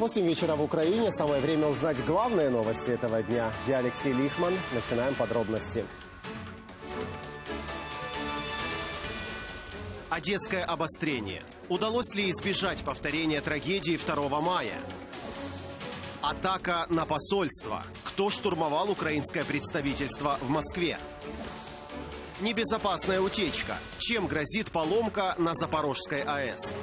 8 вечера в Украине. Самое время узнать главные новости этого дня. Я Алексей Лихман. Начинаем подробности. Одесское обострение. Удалось ли избежать повторения трагедии 2 мая? Атака на посольство. Кто штурмовал украинское представительство в Москве? Небезопасная утечка. Чем грозит поломка на Запорожской АЭС?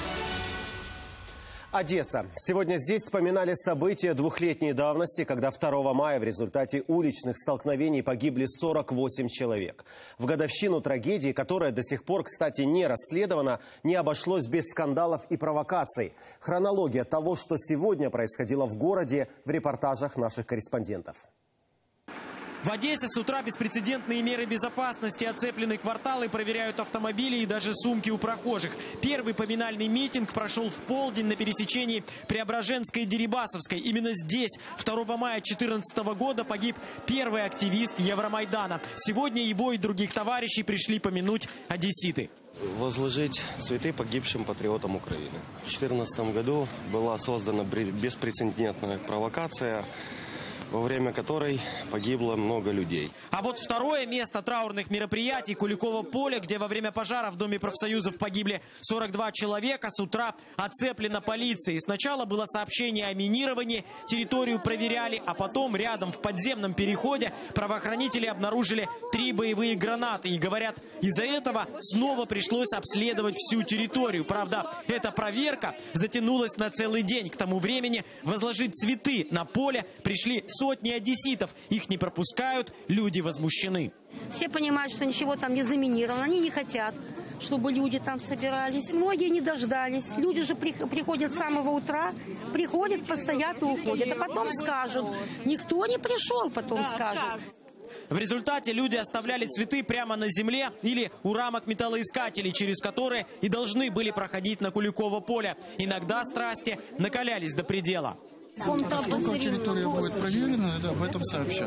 Одесса. Сегодня здесь вспоминали события двухлетней давности, когда 2 мая в результате уличных столкновений погибли 48 человек. В годовщину трагедии, которая до сих пор, кстати, не расследована, не обошлось без скандалов и провокаций. Хронология того, что сегодня происходило в городе, в репортажах наших корреспондентов. В Одессе с утра беспрецедентные меры безопасности, оцеплены кварталы, проверяют автомобили и даже сумки у прохожих. Первый поминальный митинг прошел в полдень на пересечении Преображенской и Дерибасовской. Именно здесь 2 мая 2014 года погиб первый активист Евромайдана. Сегодня его и других товарищей пришли помянуть одесситы. Возложить цветы погибшим патриотам Украины. В 2014 году была создана беспрецедентная провокация, во время которой погибло много людей. А вот второе место траурных мероприятий — Куликово поле, где во время пожара в Доме профсоюзов погибли 42 человека, с утра оцеплено полицией. Сначала было сообщение о минировании, территорию проверяли, а потом рядом в подземном переходе правоохранители обнаружили 3 боевые гранаты. И говорят, из-за этого снова пришлось обследовать всю территорию. Правда, эта проверка затянулась на целый день. К тому времени возложить цветы на поле пришли сотни одесситов. Их не пропускают, люди возмущены. Все понимают, что ничего там не заминировано. Они не хотят, чтобы люди там собирались. Многие не дождались. Люди же приходят с самого утра, приходят, постоят и уходят. А потом скажут, никто не пришел, потом скажут. В результате люди оставляли цветы прямо на земле или у рамок металлоискателей, через которые и должны были проходить на Куликово поле. Иногда страсти накалялись до предела. Как только территория будет проверена, об этом сообщат.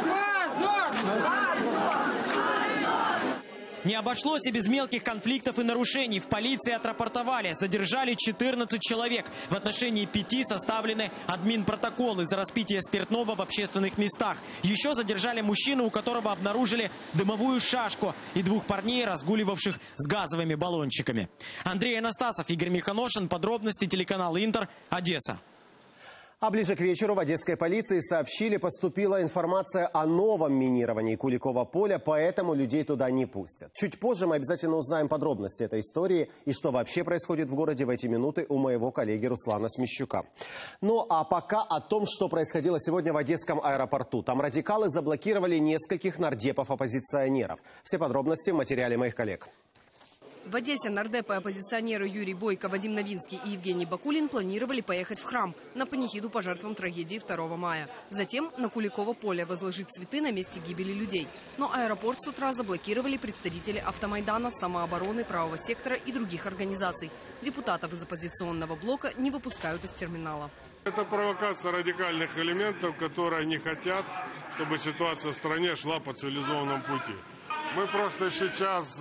Не обошлось и без мелких конфликтов и нарушений. В полиции отрапортовали. Задержали 14 человек. В отношении 5 составлены админпротоколы за распитие спиртного в общественных местах. Еще задержали мужчину, у которого обнаружили дымовую шашку, и 2 парней, разгуливавших с газовыми баллончиками. Андрей Анастасов, Игорь Миханошин. Подробности, телеканал Интер, Одесса. А ближе к вечеру в одесской полиции сообщили, поступила информация о новом минировании Куликово поля, поэтому людей туда не пустят. Чуть позже мы обязательно узнаем подробности этой истории и что вообще происходит в городе в эти минуты у моего коллеги Руслана Смещука. Ну а пока о том, что происходило сегодня в Одесском аэропорту. Там радикалы заблокировали нескольких нардепов-оппозиционеров. Все подробности в материале моих коллег. В Одессе нардепы оппозиционеры Юрий Бойко, Вадим Новинский и Евгений Бакулин планировали поехать в храм на панихиду по жертвам трагедии 2 мая. Затем на Куликово поле возложить цветы на месте гибели людей. Но аэропорт с утра заблокировали представители Автомайдана, самообороны, правого сектора и других организаций. Депутатов из оппозиционного блока не выпускают из терминала. Это провокация радикальных элементов, которые не хотят, чтобы ситуация в стране шла по цивилизованному пути. Мы просто сейчас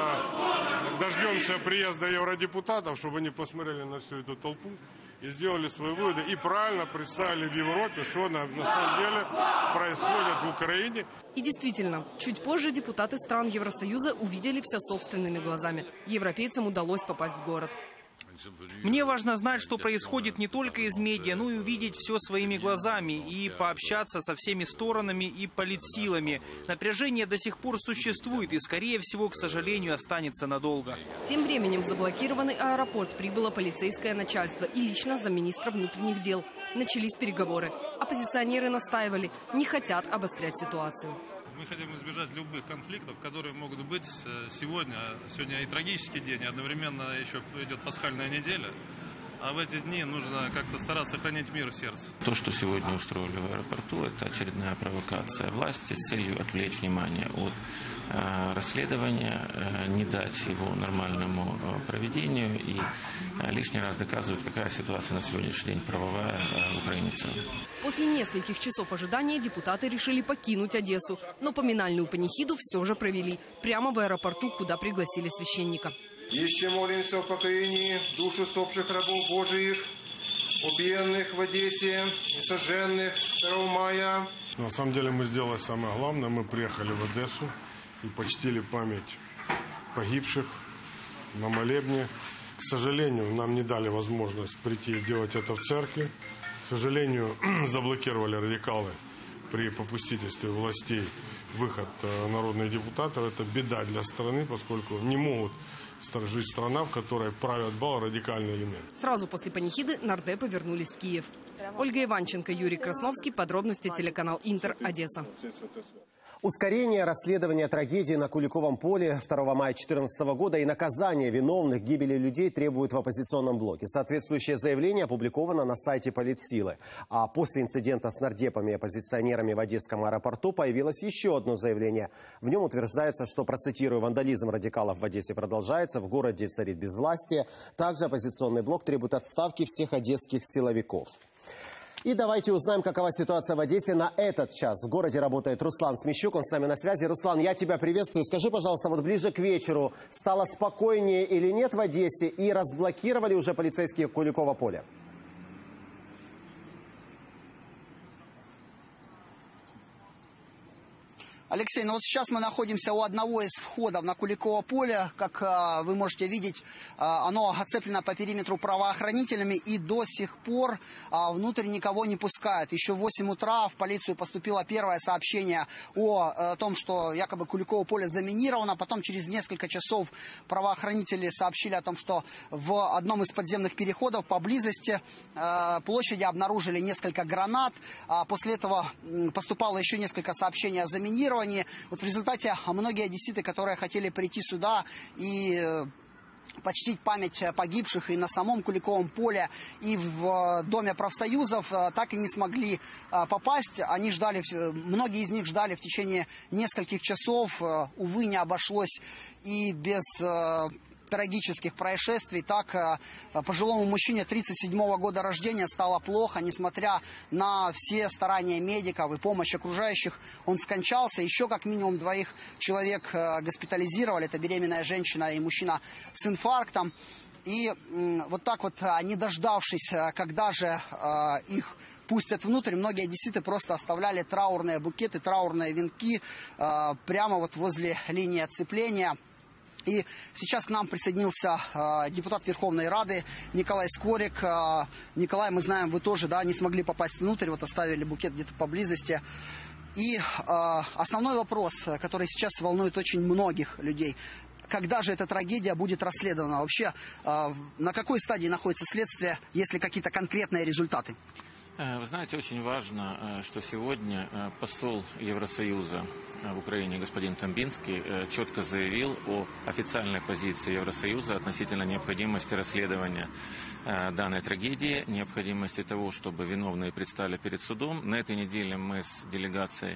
дождемся приезда евродепутатов, чтобы они посмотрели на всю эту толпу и сделали свои выводы. И правильно представили в Европе, что на самом деле происходит в Украине. И действительно, чуть позже депутаты стран Евросоюза увидели все собственными глазами. Европейцам удалось попасть в город. Мне важно знать, что происходит не только из медиа, но и увидеть все своими глазами и пообщаться со всеми сторонами и политсилами. Напряжение до сих пор существует и, скорее всего, к сожалению, останется надолго. Тем временем в заблокированный аэропорт прибыло полицейское начальство и лично замминистра внутренних дел. Начались переговоры. Оппозиционеры настаивали, не хотят обострять ситуацию. Мы хотим избежать любых конфликтов, которые могут быть сегодня. Сегодня и трагический день, и одновременно еще идет пасхальная неделя. А в эти дни нужно как-то стараться сохранить мир в сердце. То, что сегодня устроили в аэропорту, это очередная провокация власти с целью отвлечь внимание от расследования, не дать его нормальному проведению и лишний раз доказывать, какая ситуация на сегодняшний день правовая в Украине в целом. После нескольких часов ожидания депутаты решили покинуть Одессу, но поминальную панихиду все же провели прямо в аэропорту, куда пригласили священника. Еще молимся о покоении душ усопших рабов Божиих убиенных в Одессе и сожженных 2 мая. На самом деле мы сделали самое главное. Мы приехали в Одессу и почтили память погибших на молебне. К сожалению, нам не дали возможность прийти и делать это в церкви. К сожалению, заблокировали радикалы при попустительстве властей выход народных депутатов. Это беда для страны, поскольку не могут жить страна, в которой правят бал радикальный элемент. Сразу после панихиды нардепы вернулись в Киев. Ольга Иванченко, Юрий Красновский. Подробности телеканал Интер, Одесса. Ускорение расследования трагедии на Куликовом поле 2 мая 2014 года и наказание виновных гибели людей требуют в оппозиционном блоке. Соответствующее заявление опубликовано на сайте Политсилы. А после инцидента с нардепами и оппозиционерами в Одесском аэропорту появилось еще одно заявление. В нем утверждается, что, процитирую, вандализм радикалов в Одессе продолжается, в городе царит безвластие. Также оппозиционный блок требует отставки всех одесских силовиков. И давайте узнаем, какова ситуация в Одессе на этот час. В городе работает Руслан Смещук, он с нами на связи. Руслан, я тебя приветствую. Скажи, пожалуйста, вот ближе к вечеру стало спокойнее или нет в Одессе? И разблокировали уже полицейские Куликово поле? Алексей, ну вот сейчас мы находимся у одного из входов на Куликово поле. Как вы можете видеть, оно оцеплено по периметру правоохранителями, и до сих пор внутрь никого не пускают. Еще в 8 утра в полицию поступило первое сообщение о том, что якобы Куликово поле заминировано. Потом через несколько часов правоохранители сообщили о том, что в одном из подземных переходов поблизости площади обнаружили несколько гранат. После этого поступало еще несколько сообщений о заминировании. Вот в результате многие одесситы, которые хотели прийти сюда и почтить память погибших и на самом Куликовом поле, и в Доме профсоюзов, так и не смогли попасть. Они ждали, многие из них ждали в течение нескольких часов. Увы, не обошлось и без трагических происшествий. Так, пожилому мужчине 37-го года рождения стало плохо, несмотря на все старания медиков и помощь окружающих, он скончался. Еще как минимум 2 человек госпитализировали. Это беременная женщина и мужчина с инфарктом. И вот так вот, не дождавшись, когда же их пустят внутрь, многие одесситы просто оставляли траурные букеты, траурные венки прямо вот возле линии отцепления. И сейчас к нам присоединился депутат Верховной Рады Николай Скорик. Николай, мы знаем, вы тоже, да, не смогли попасть внутрь, вот оставили букет где-то поблизости. И основной вопрос, который сейчас волнует очень многих людей: когда же эта трагедия будет расследована? Вообще, на какой стадии находится следствие, есть ли какие-то конкретные результаты? Вы знаете, очень важно, что сегодня посол Евросоюза в Украине господин Тамбинский четко заявил о официальной позиции Евросоюза относительно необходимости расследования данной трагедии, необходимости того, чтобы виновные предстали перед судом. На этой неделе мы с делегацией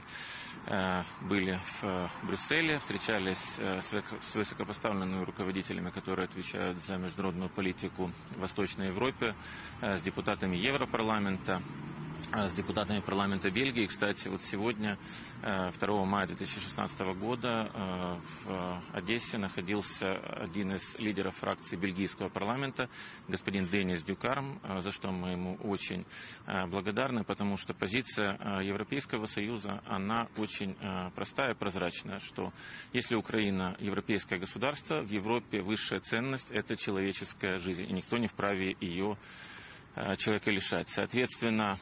были в Брюсселе, встречались с высокопоставленными руководителями, которые отвечают за международную политику в Восточной Европе, с депутатами Европарламента, с депутатами парламента Бельгии. Кстати, вот сегодня, 2 мая 2016 года, в Одессе находился один из лидеров фракции бельгийского парламента, господин Денис Дюкарм, за что мы ему очень благодарны, потому что позиция Европейского Союза, она очень простая и прозрачная, что если Украина европейское государство, в Европе высшая ценность – это человеческая жизнь, и никто не вправе ее человека лишать. Соответственно,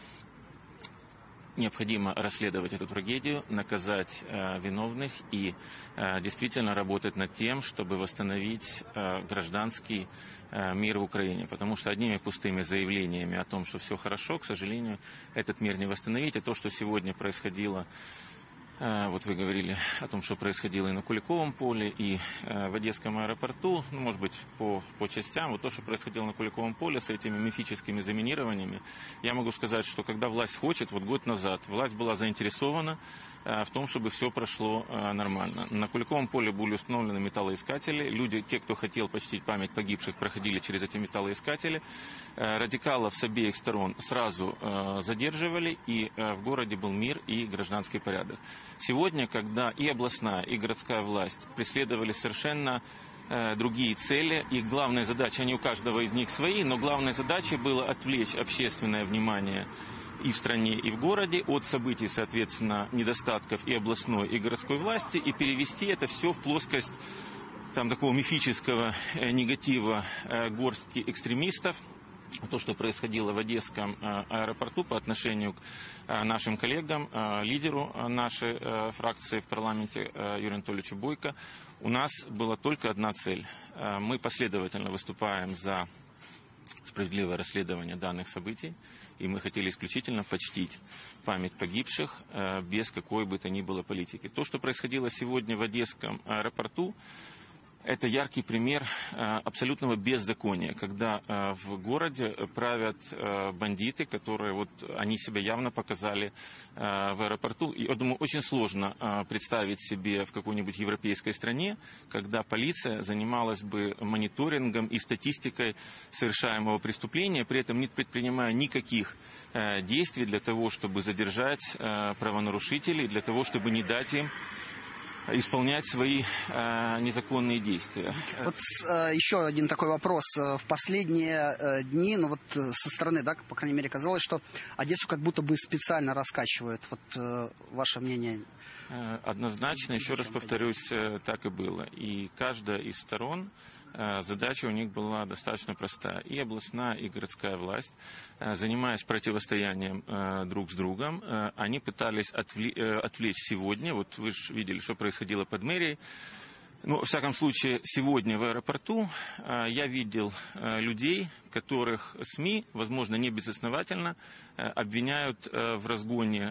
необходимо расследовать эту трагедию, наказать виновных и действительно работать над тем, чтобы восстановить гражданский мир в Украине. Потому что одними пустыми заявлениями о том, что все хорошо, к сожалению, этот мир не восстановить. А то, что сегодня происходило, вот вы говорили о том, что происходило и на Куликовом поле, и в Одесском аэропорту, ну, может быть, по частям. Вот то, что происходило на Куликовом поле с этими мифическими заминированиями, я могу сказать, что когда власть хочет, вот год назад власть была заинтересована в том, чтобы все прошло нормально. На Куликовом поле были установлены металлоискатели. Люди, те, кто хотел почтить память погибших, проходили через эти металлоискатели. Радикалов с обеих сторон сразу задерживали, и в городе был мир и гражданский порядок. Сегодня, когда и областная, и городская власть преследовали совершенно другие цели. И главная задача, они у каждого из них свои, но главная задача была отвлечь общественное внимание и в стране, и в городе от событий, соответственно, недостатков и областной, и городской власти, и перевести это все в плоскость там такого мифического негатива горстки экстремистов. То, что происходило в Одесском аэропорту по отношению к нашим коллегам, лидеру нашей фракции в парламенте Юрию Анатольевичу Бойко, у нас была только одна цель. Мы последовательно выступаем за справедливое расследование данных событий, и мы хотели исключительно почтить память погибших без какой бы то ни было политики. То, что происходило сегодня в Одесском аэропорту, это яркий пример абсолютного беззакония, когда в городе правят бандиты, которые вот они себя явно показали в аэропорту. И я думаю, очень сложно представить себе в какой-нибудь европейской стране, когда полиция занималась бы мониторингом и статистикой совершаемого преступления, при этом не предпринимая никаких действий для того, чтобы задержать правонарушителей, для того, чтобы не дать им исполнять свои незаконные действия. Вот еще один такой вопрос. В последние дни, ну вот со стороны, да, по крайней мере, казалось, что Одессу как будто бы специально раскачивают. Вот ваше мнение? Однозначно, еще раз повторюсь, так и было. И каждая из сторон, задача у них была достаточно простая. И областная, и городская власть, занимаясь противостоянием друг с другом, они пытались отвлечь сегодня, вот вы же видели, что происходило под мэрией. Ну, во всяком случае, сегодня в аэропорту я видел людей, которых СМИ, возможно, не безосновательно, обвиняют в разгоне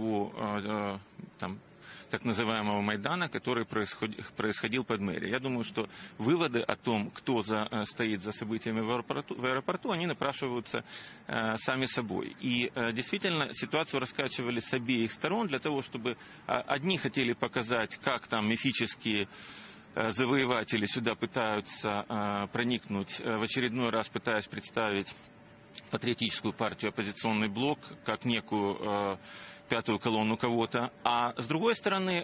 того так называемого Майдана, который происходил под мэрией. Я думаю, что выводы о том, кто стоит за событиями в аэропорту, они напрашиваются сами собой. И действительно ситуацию раскачивали с обеих сторон для того, чтобы одни хотели показать, как там мифические завоеватели сюда пытаются проникнуть, в очередной раз пытаясь представить патриотическую партию «Оппозиционный блок» как некую пятую колонну кого-то. А с другой стороны,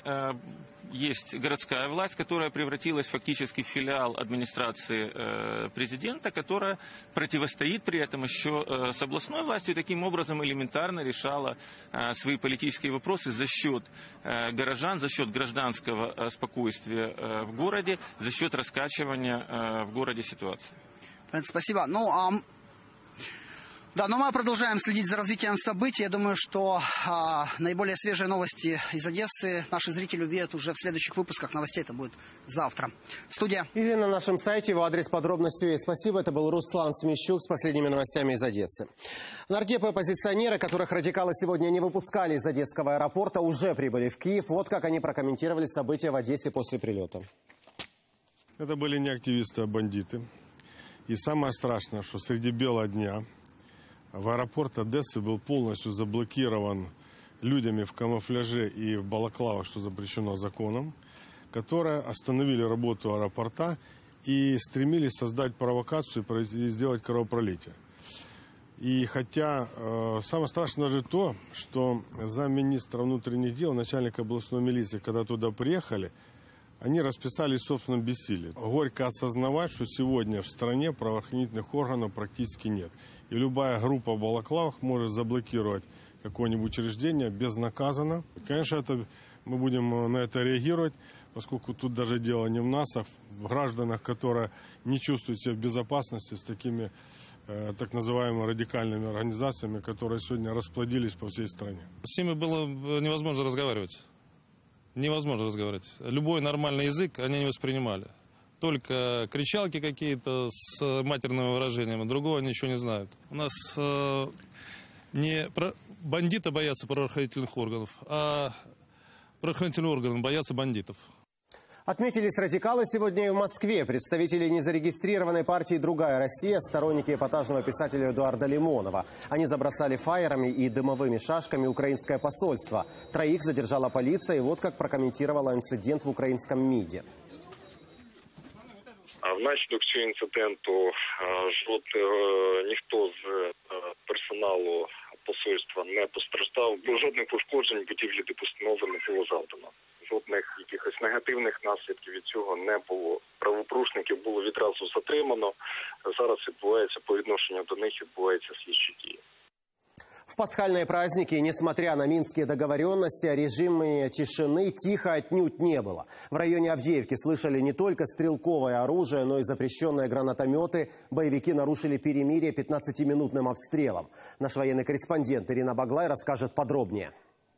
есть городская власть, которая превратилась фактически в филиал администрации президента, которая противостоит при этом еще с областной властью и таким образом элементарно решала свои политические вопросы за счет горожан, за счет гражданского спокойствия в городе, за счет раскачивания в городе ситуации. Спасибо. Да, но мы продолжаем следить за развитием событий. Я думаю, что наиболее свежие новости из Одессы наши зрители увидят уже в следующих выпусках новостей. Это будет завтра. Студия. Или на нашем сайте его адрес подробностей. Спасибо. Это был Руслан Смещук с последними новостями из Одессы. Нардепы оппозиционеры, которых радикалы сегодня не выпускали из Одесского аэропорта, уже прибыли в Киев. Вот как они прокомментировали события в Одессе после прилета. Это были не активисты, а бандиты. И самое страшное, что среди бела дня в аэропорт Одессы был полностью заблокирован людьми в камуфляже и в балаклавах, что запрещено законом, которые остановили работу аэропорта и стремились создать провокацию и сделать кровопролитие. И хотя самое страшное даже то, что замминистра внутренних дел, начальник областной милиции, когда туда приехали, они расписались в собственном бессилии. Горько осознавать, что сегодня в стране правоохранительных органов практически нет. И любая группа в балаклавах может заблокировать какое-нибудь учреждение безнаказанно. Конечно, мы будем на это реагировать, поскольку тут даже дело не в нас, а в гражданах, которые не чувствуют себя в безопасности с такими так называемыми радикальными организациями, которые сегодня расплодились по всей стране. С ними было невозможно разговаривать. Невозможно разговаривать. Любой нормальный язык они не воспринимали. Только кричалки какие-то с матерными выражениями, другого ничего не знают. У нас не бандиты боятся правоохранительных органов, а правоохранительные органы боятся бандитов. Отметились радикалы сегодня и в Москве. Представители незарегистрированной партии «Другая Россия», сторонники эпатажного писателя Эдуарда Лимонова. Они забросали фаерами и дымовыми шашками украинское посольство. Троих задержала полиция, и вот как прокомментировала інцидент в українському МІДі. Внаслідок цього інциденту ніхто з персоналу посольства не постраждав, бо жодних пошкоджень будівлі, де постанови, не було завдано. жодних якихось негативних наслідків від цього не було. Правопорушників було відразу затримано. Зараз відбувається по відношенню до них відбуваються слідчі дії. В пасхальные праздники, несмотря на минские договоренности, режима тишины тихо отнюдь не было. В районе Авдеевки слышали не только стрелковое оружие, но и запрещенные гранатометы. Боевики нарушили перемирие 15-минутным обстрелом. Наш военный корреспондент Ирина Баглай расскажет подробнее.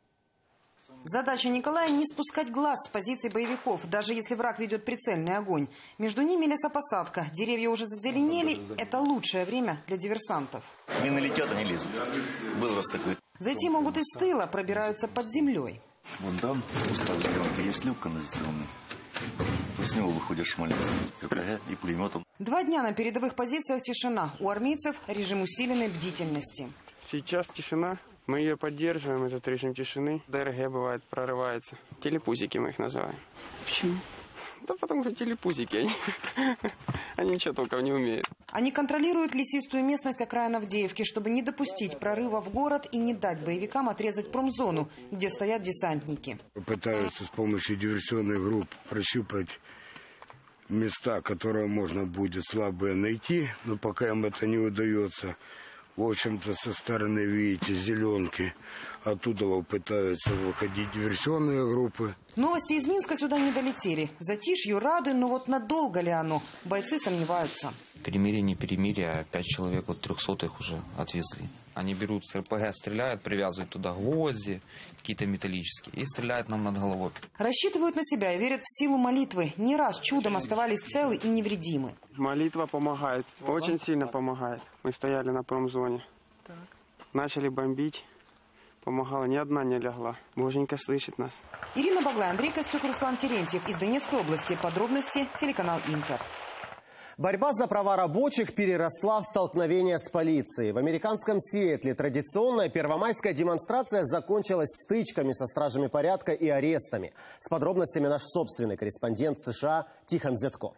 Задача Николая – не спускать глаз с позиций боевиков, даже если враг ведет прицельный огонь. Между ними лесопосадка. Деревья уже зазеленели. Это лучшее время для диверсантов. Мины летят, они лезут. Был раз такой. Зайти могут из тыла, пробираются под землей. Вон там устав сделан, есть люк канализационный. С него выходят шмали, КПГ и пулеметом. 2 дня на передовых позициях тишина. У армейцев режим усиленной бдительности. Сейчас тишина. Мы ее поддерживаем, этот режим тишины. ДРГ бывает прорывается. Телепузики мы их называем. Почему? Да потому что телепузики. Они ничего толком не умеют. Они контролируют лесистую местность окраин Авдеевки, чтобы не допустить прорыва в город и не дать боевикам отрезать промзону, где стоят десантники. Пытаются с помощью диверсионных групп прощупать места, которые можно будет слабые найти, но пока им это не удается. В общем-то, со стороны, видите, зеленки. Оттуда пытаются выходить диверсионные группы. Новости из Минска сюда не долетели. Затишью рады, но вот надолго ли оно? Бойцы сомневаются. Перемирие, не перемирие, 5 человек, вот 300-х уже отвезли. Они берут с РПГ, стреляют, привязывают туда гвозди, какие-то металлические, и стреляют нам над головой. Рассчитывают на себя и верят в силу молитвы. Не раз чудом оставались целы и невредимы. Молитва помогает, очень сильно помогает. Мы стояли на промзоне, начали бомбить. Помогала, ни одна не лягла. Боженька слышит нас. Ирина Баглай, Андрей Костюк, Руслан Терентьев. Из Донецкой области. Подробности телеканал Интер. Борьба за права рабочих переросла в столкновение с полицией. В американском Сиэтле традиционная первомайская демонстрация закончилась стычками со стражами порядка и арестами. С подробностями наш собственный корреспондент США Тихон Зетко.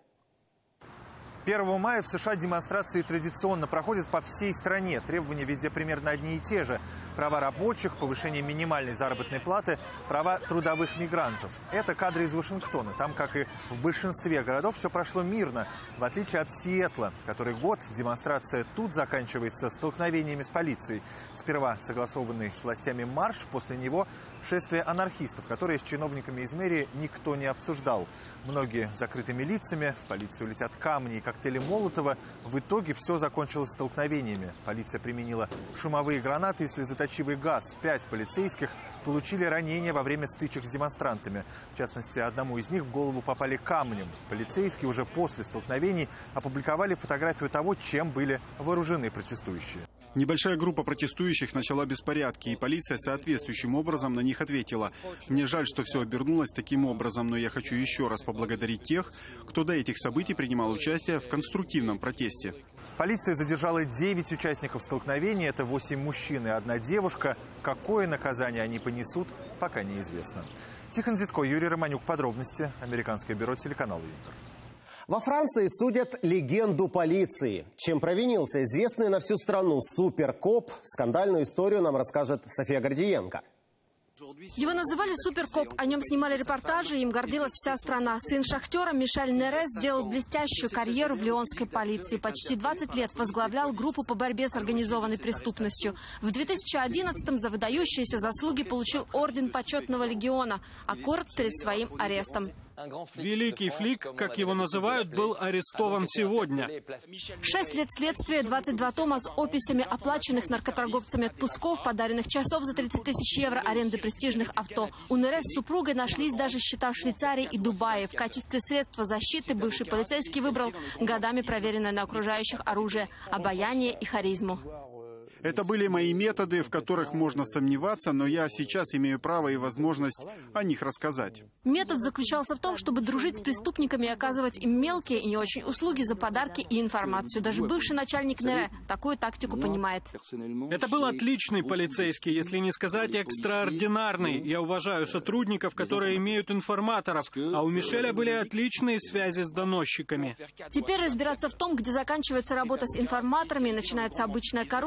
1 мая в США демонстрации традиционно проходят по всей стране. Требования везде примерно одни и те же. Права рабочих, повышение минимальной заработной платы, права трудовых мигрантов. Это кадры из Вашингтона. Там, как и в большинстве городов, все прошло мирно. В отличие от Сиэтла, который год демонстрация тут заканчивается столкновениями с полицией. Сперва согласованный с властями марш, после него шествие анархистов, которые с чиновниками из мэрии никто не обсуждал. Многие закрытыми лицами, в полицию летят камни и коктейли Молотова. В итоге все закончилось столкновениями. Полиция применила шумовые гранаты и слезоточивый газ. 5 полицейских получили ранения во время стычек с демонстрантами. В частности, одному из них в голову попали камнем. Полицейские уже после столкновений опубликовали фотографию того, чем были вооружены протестующие. Небольшая группа протестующих начала беспорядки, и полиция соответствующим образом на них ответила. Мне жаль, что все обернулось таким образом, но я хочу еще раз поблагодарить тех, кто до этих событий принимал участие в конструктивном протесте. Полиция задержала 9 участников столкновения. Это 8 мужчин и 1 девушка. Какое наказание они понесут, пока неизвестно. Тихон Зетко, Юрий Романюк. Подробности. Американское бюро телеканала Интер. Во Франции судят легенду полиции. Чем провинился известный на всю страну суперкоп, скандальную историю нам расскажет София Гордиенко. Его называли суперкоп, о нем снимали репортажи, им гордилась вся страна. Сын шахтера Мишель Нере сделал блестящую карьеру в лионской полиции. Почти 20 лет возглавлял группу по борьбе с организованной преступностью. В 2011-м за выдающиеся заслуги получил орден почетного легиона, аккорд перед своим арестом. Великий флик, как его называют, был арестован сегодня. 6 лет следствия, 22 тома с описями оплаченных наркоторговцами отпусков, подаренных часов за 30 тысяч евро, аренды престижных авто. У Нере с супругой нашлись даже счета в Швейцарии и Дубае. В качестве средства защиты бывший полицейский выбрал годами проверенное на окружающих оружие, обаяние и харизму. Это были мои методы, в которых можно сомневаться, но я сейчас имею право и возможность о них рассказать. Метод заключался в том, чтобы дружить с преступниками и оказывать им мелкие и не очень услуги за подарки и информацию. Даже бывший начальник Нере такую тактику понимает. Это был отличный полицейский, если не сказать экстраординарный. Я уважаю сотрудников, которые имеют информаторов, а у Мишеля были отличные связи с доносчиками. Теперь разбираться в том, где заканчивается работа с информаторами и начинается обычная коррупция, придется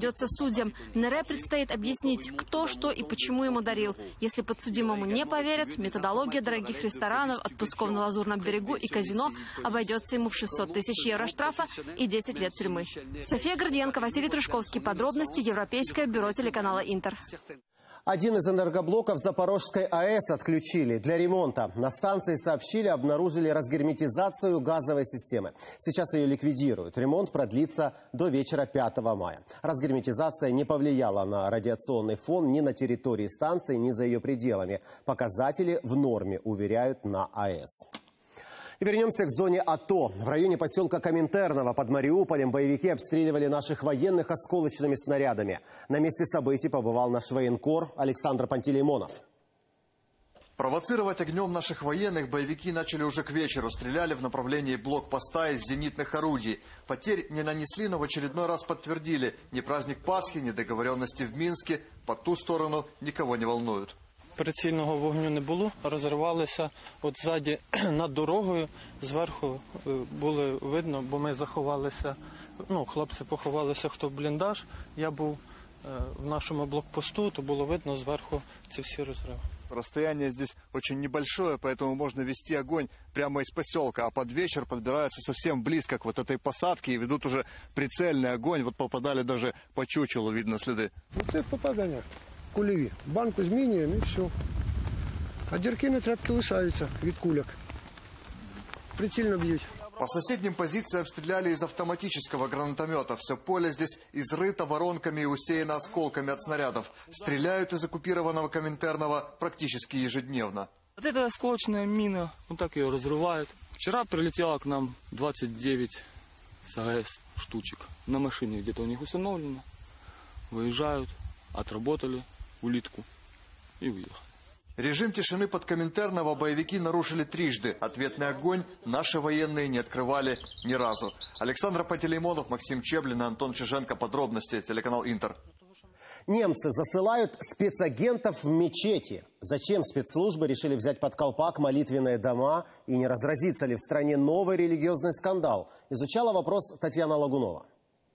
обойдется судьям. Нере предстоит объяснить, кто, что и почему ему дарил. Если подсудимому не поверят, методология дорогих ресторанов, отпусков на Лазурном берегу и казино обойдется ему в 600 тысяч евро штрафа и 10 лет тюрьмы. София Гордиенко, Василий Трушковский. Подробности. Европейское бюро телеканала «Интер». Один из энергоблоков Запорожской АЭС отключили для ремонта. На станции сообщили, обнаружили разгерметизацию газовой системы. Сейчас ее ликвидируют. Ремонт продлится до вечера 5 мая. Разгерметизация не повлияла на радиационный фон ни на территории станции, ни за ее пределами. Показатели в норме, уверяют на АЭС. И вернемся к зоне АТО. В районе поселка Коминтерново под Мариуполем боевики обстреливали наших военных осколочными снарядами. На месте событий побывал наш военкор Александр Пантелеймонов. Провоцировать огнем наших военных боевики начали уже к вечеру. Стреляли в направлении блокпоста из зенитных орудий. Потерь не нанесли, но в очередной раз подтвердили: ни праздник Пасхи, ни договоренности в Минске по ту сторону никого не волнуют. Прицільного вогню не було, розірвалися от ззаді над дорогою, зверху було видно, бо ми заховалися, хлопці поховалися хто в бліндаж, я був в нашому блокпосту, то було видно зверху ці всі розриви. Расстояние здесь очень небольшое, поэтому можно вести огонь прямо из поселка, а под вечер подбираются совсем близко к вот этой посадке и ведут уже прицельный огонь, вот попадали даже по чучелу, видно следы. Це попадання. Кульові. Банку змінюємо і все. А дірки на тряпки лишаються від кульок. Прицільно б'ють. По соседним позициям стреляли из автоматического гранатомета. Все поле здесь изрыто воронками и усеяно осколками от снарядов. Стреляют из оккупированного Коминтернова практически ежедневно. Вот эта осколочная мина, вот так ее разрывают. Вчера прилетело к нам 29 с АЭС штучек. На машине где-то у них установлено. Выезжают, отработали улитку и уехали. Режим тишины под Коминтерново боевики нарушили трижды. Ответный огонь наши военные не открывали ни разу. Александр Пантелеймонов, Максим Чеблин и Антон Чиженко. Подробности. Телеканал «Интер». Немцы засылают спецагентов в мечети. Зачем спецслужбы решили взять под колпак молитвенные дома? И не разразится ли в стране новый религиозный скандал? Изучала вопрос Татьяна Лагунова.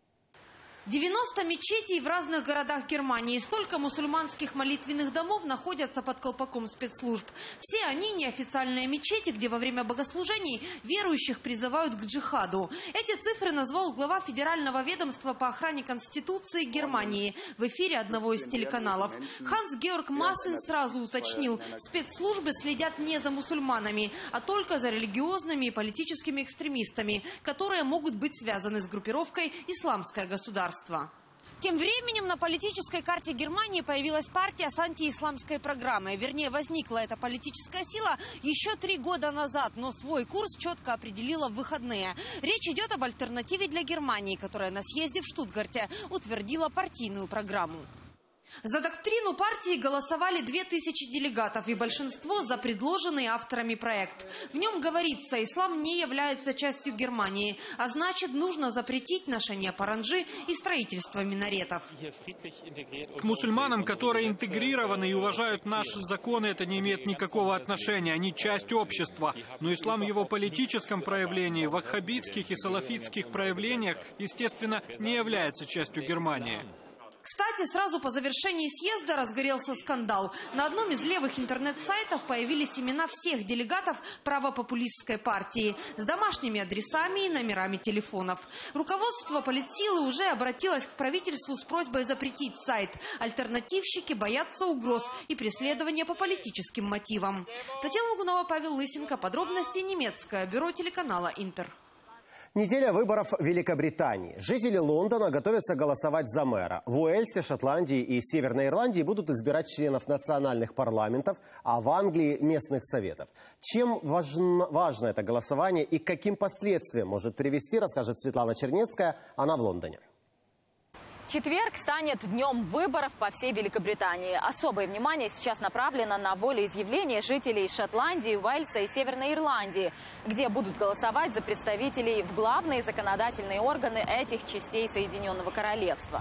90 мечетей в разных городах Германии. Столько мусульманских молитвенных домов находятся под колпаком спецслужб. Все они неофициальные мечети, где во время богослужений верующих призывают к джихаду. Эти цифры назвал глава Федерального ведомства по охране Конституции Германии в эфире одного из телеканалов. Ханс-Георг Массен сразу уточнил: спецслужбы следят не за мусульманами, а только за религиозными и политическими экстремистами, которые могут быть связаны с группировкой «Исламское государство». Тем временем на политической карте Германии появилась партия с антиисламской программой. Вернее, возникла эта политическая сила еще 3 года назад, но свой курс четко определила в выходные. Речь идет об альтернативе для Германии, которая на съезде в Штутгарте утвердила партийную программу. За доктрину партии голосовали 2000 делегатов, и большинство за предложенный авторами проект. В нем говорится: ислам не является частью Германии, а значит, нужно запретить ношение паранджи и строительство минаретов. К мусульманам, которые интегрированы и уважают наши законы, это не имеет никакого отношения. Они часть общества. Но ислам в его политическом проявлении, в ваххабитских и салафитских проявлениях, естественно, не является частью Германии. Кстати, сразу по завершении съезда разгорелся скандал. На одном из левых интернет-сайтов появились имена всех делегатов правопопулистской партии с домашними адресами и номерами телефонов. Руководство политсилы уже обратилось к правительству с просьбой запретить сайт. Альтернативщики боятся угроз и преследования по политическим мотивам. Татьяна Лагунова, Павел Лысенко. Подробности. Немецкое бюро телеканала «Интер». Неделя выборов в Великобритании. Жители Лондона готовятся голосовать за мэра. В Уэльсе, Шотландии и Северной Ирландии будут избирать членов национальных парламентов, а в Англии – местных советов. Чем важно это голосование и к каким последствиям может привести, расскажет Светлана Чернецкая. Она в Лондоне. Четверг станет днем выборов по всей Великобритании. Особое внимание сейчас направлено на волеизъявление жителей Шотландии, Уэльса и Северной Ирландии, где будут голосовать за представителей в главные законодательные органы этих частей Соединенного Королевства.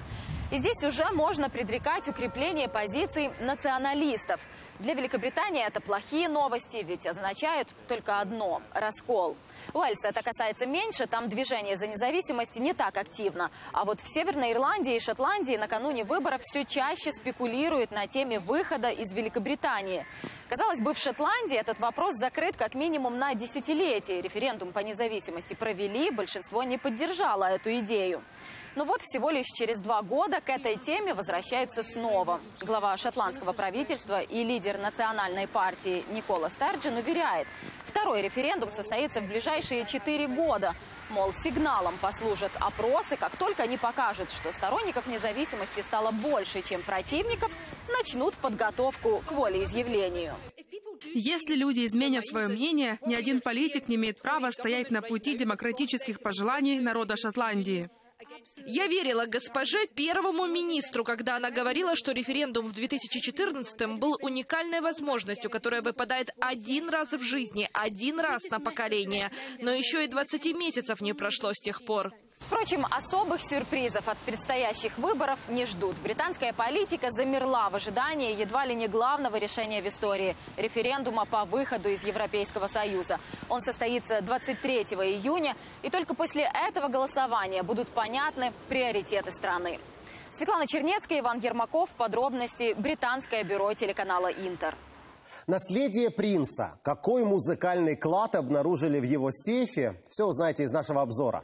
И здесь уже можно предрекать укрепление позиций националистов. Для Великобритании это плохие новости, ведь означают только одно – раскол. Уэльса это касается меньше, там движение за независимость не так активно. А вот в Северной Ирландии и Шотландии накануне выборов все чаще спекулируют на теме выхода из Великобритании. Казалось бы, в Шотландии этот вопрос закрыт как минимум на десятилетие. Референдум по независимости провели, большинство не поддержало эту идею. Но вот всего лишь через 2 года к этой теме возвращаются снова. Глава шотландского правительства и лидер национальной партии Никола Стерджен уверяет, второй референдум состоится в ближайшие 4 года. Мол, сигналом послужат опросы, как только они покажут, что сторонников независимости стало больше, чем противников, начнут подготовку к волеизъявлению. Если люди изменят свое мнение, ни один политик не имеет права стоять на пути демократических пожеланий народа Шотландии. Я верила госпоже первому министру, когда она говорила, что референдум в 2014-м был уникальной возможностью, которая выпадает 1 раз в жизни, 1 раз на поколение. Но еще и 20 месяцев не прошло с тех пор. Впрочем, особых сюрпризов от предстоящих выборов не ждут. Британская политика замерла в ожидании едва ли не главного решения в истории – референдума по выходу из Европейского Союза. Он состоится 23 июня, и только после этого голосования будут понятны приоритеты страны. Светлана Чернецкая, Иван Ермаков. Подробности. Британское бюро телеканала «Интер». Наследие принца. Какой музыкальный клад обнаружили в его сейфе? Все узнаете из нашего обзора.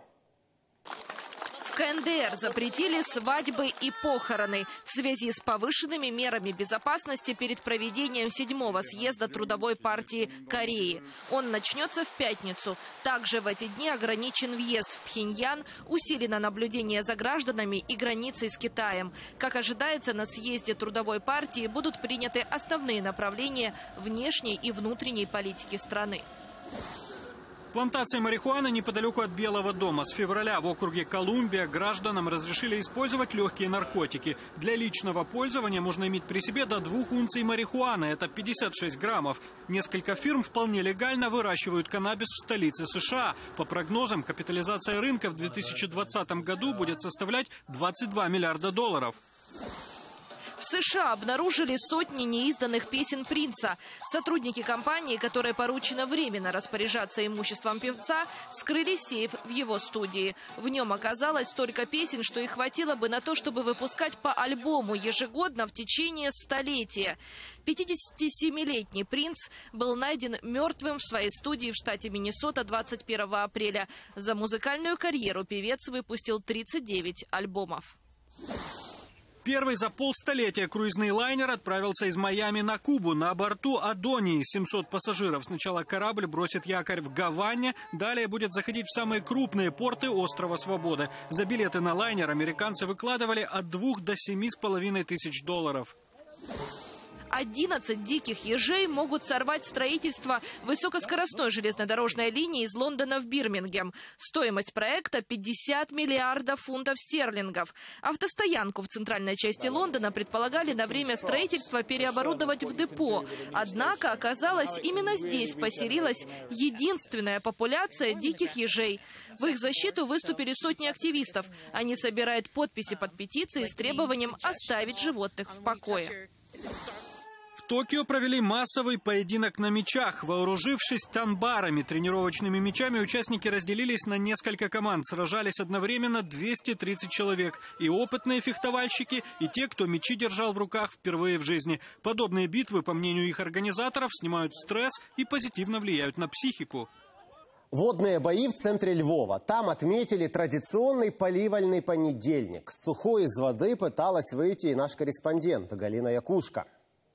В КНДР запретили свадьбы и похороны в связи с повышенными мерами безопасности перед проведением 7-го съезда Трудовой партии Кореи. Он начнется в пятницу. Также в эти дни ограничен въезд в Пхеньян, усилено наблюдение за гражданами и границей с Китаем. Как ожидается, на съезде Трудовой партии будут приняты основные направления внешней и внутренней политики страны. Плантация марихуаны неподалеку от Белого дома. С февраля в округе Колумбия гражданам разрешили использовать легкие наркотики. Для личного пользования можно иметь при себе до 2 унций марихуаны. Это 56 граммов. Несколько фирм вполне легально выращивают каннабис в столице США. По прогнозам, капитализация рынка в 2020 году будет составлять $22 миллиарда. В США обнаружили сотни неизданных песен принца. Сотрудники компании, которой поручено временно распоряжаться имуществом певца, скрыли сейф в его студии. В нем оказалось столько песен, что их хватило бы на то, чтобы выпускать по альбому ежегодно в течение столетия. 57-летний принц был найден мертвым в своей студии в штате Миннесота 21 апреля. За музыкальную карьеру певец выпустил 39 альбомов. Первый за полстолетия круизный лайнер отправился из Майами на Кубу. На борту «Адонии» 700 пассажиров. Сначала корабль бросит якорь в Гаване, далее будет заходить в самые крупные порты острова Свободы. За билеты на лайнер американцы выкладывали от $2 до $7,5 тысяч. 11 диких ежей могут сорвать строительство высокоскоростной железнодорожной линии из Лондона в Бирмингем. Стоимость проекта – $50 миллиардов фунтов стерлингов. Автостоянку в центральной части Лондона предполагали на время строительства переоборудовать в депо. Однако, оказалось, именно здесь поселилась единственная популяция диких ежей. В их защиту выступили сотни активистов. Они собирают подписи под петицией с требованием оставить животных в покое. В Токио провели массовый поединок на мячах. Вооружившись танбарами, тренировочными мячами, участники разделились на несколько команд. Сражались одновременно 230 человек. И опытные фехтовальщики, и те, кто мячи держал в руках впервые в жизни. Подобные битвы, по мнению их организаторов, снимают стресс и позитивно влияют на психику. Водные бои в центре Львова. Там отметили традиционный поливальный понедельник. Сухой из воды пыталась выйти и наш корреспондент Галина Якушка.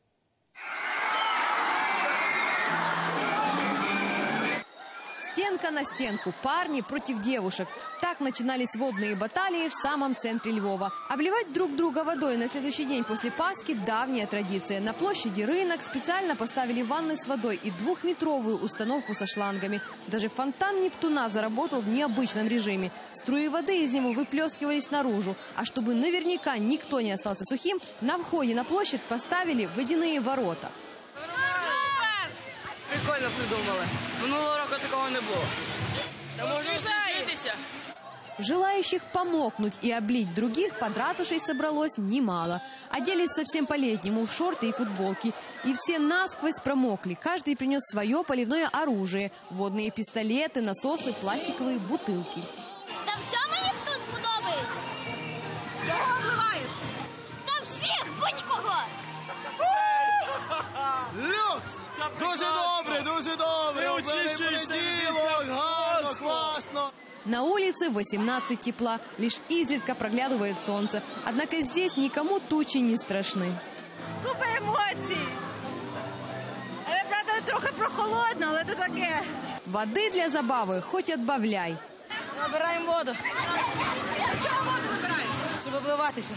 Стенка на стенку, парни против девушек. Так начинались водные баталии в самом центре Львова. Обливать друг друга водой на следующий день после Пасхи – давняя традиция. На площади Рынок специально поставили ванны с водой и 2-метровую установку со шлангами. Даже фонтан Нептуна заработал в необычном режиме. Струи воды из него выплескивались наружу. А чтобы наверняка никто не остался сухим, на входе на площадь поставили водяные ворота. Прикольно придумали. Минулого року такого не було. Та можна усміхнутися. Желающих помокнуть и облить других под ратушей собралось немало. Оделись совсем по-летнему в шорты и футболки. И все насквозь промокли. Каждый принес свое поливное оружие. Водные пистолеты, насосы, пластиковые бутылки. Та все мені тут подобається. Кого обливаєш? Та всіх, будь-кого. Люкс! Дуже добре, дуже добре. Гарно, классно. На улице 18 тепла, лишь изредка проглядывает солнце. Однако здесь никому тучи не страшны. Купа емоцій. Але, правда, трохи прохолодно, але це таке. Воды для забавы хоть отбавляй. Набираємо воду. Для чого воду набираємо? Щоб обливатися.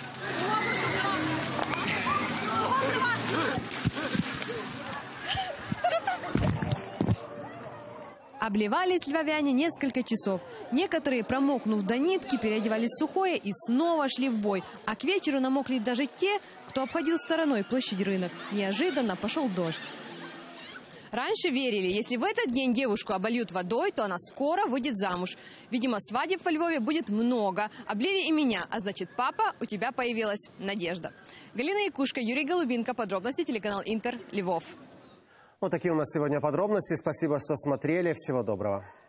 Обливались львовяне несколько часов. Некоторые, промокнув до нитки, переодевались в сухое и снова шли в бой. А к вечеру намокли даже те, кто обходил стороной площадь Рынок. Неожиданно пошел дождь. Раньше верили, если в этот день девушку обольют водой, то она скоро выйдет замуж. Видимо, свадеб во Львове будет много. Облили и меня, а значит, папа, у тебя появилась надежда. Галина Якушка, Юрий Голубинка. Подробности телеканал Интер, Львов. Вот такие у нас сегодня подробности. Спасибо, что смотрели. Всего доброго.